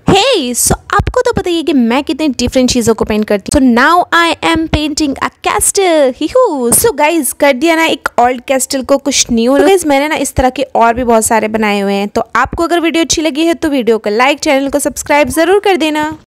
हे सो आपको तो पता ही है कि मैं कितने डिफरेंट चीज़ों को पेंट करती हूँ। So now I am painting a castle. हिहू। सो गाइज कर दिया ना एक ओल्ड कैस्टल को कुछ न्यू। गाइज मैंने ना इस तरह के और भी बहुत सारे बनाए हुए हैं। तो आपको अगर वीडियो अच्छी लगी है तो वीडियो को लाइक, चैनल को सब्सक्राइब जरूर कर देना।